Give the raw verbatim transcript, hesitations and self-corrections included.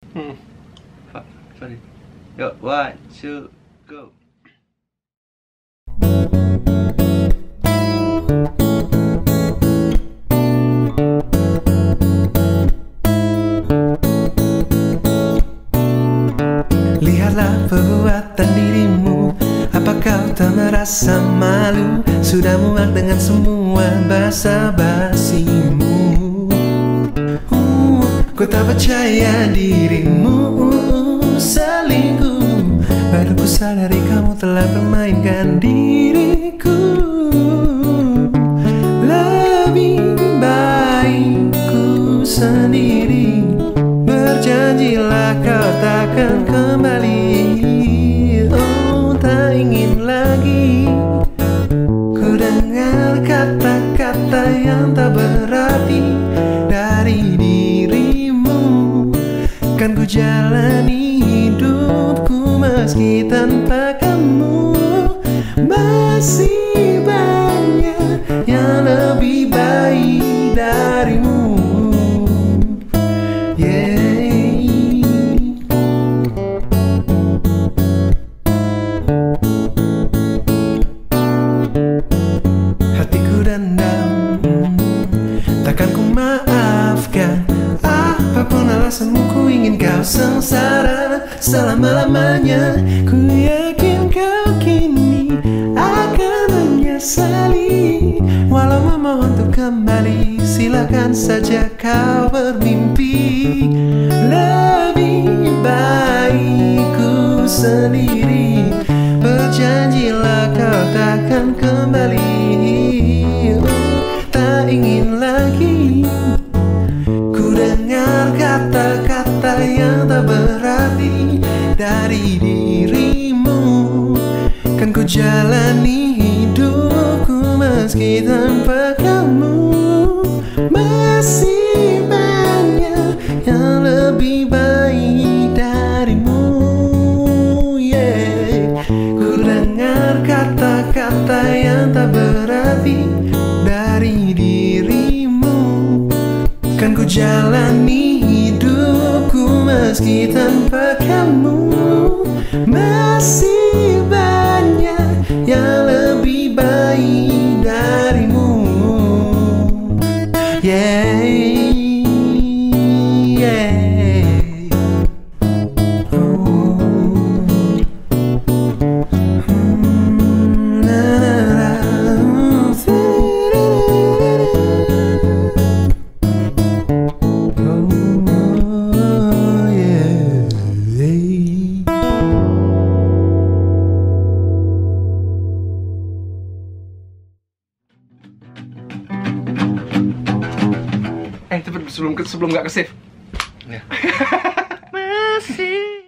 Hmm. Fuck, sorry. Yo, one, two, go. Lihatlah perbuatan dirimu, apa kau tak merasa malu? Sudah muak dengan semua basa-basimu. uh, Ku tak percaya dirimu selingkuh, baru ku sadari kamu telah permainkan diriku. Lebih baik ku sendiri, berjanjilah kau takkan kembali. Oh, tak ingin lagi ku dengar kata-kata yang tak berarti dari dirimu. Kan ku jalani hidupku meski tanpa kamu. Masih banyak yang lebih baik darimu. Hatiku dendam, takkan ku maafkan. Apapun alasanmu, ku ingin kau sengsara selama-lamanya. Ku yakin kau kini akan menyesali. Walau memohon untuk kembali, silakan saja kau bermimpi. Lebih baik ku sendiri, berjanjilah kau takkan kembali. Tak ingin lagi ku dengar kata-kata yang tak berarti dari dirimu. Kan ku jalani hidupku meski tanpa kamu. Masih banyak yang lebih baik darimu. Yeah. Ku dengar kata-kata yang tak berarti dari dirimu. Kan ku jalani hidupku meski tanpa kamu. Masih banyak yang lebih baik darimu. Yeah, yeah. Oh. Hmm, na, na, na. Oh, yeah. Eh, cepet sebelum sebelum nggak ke save. Masih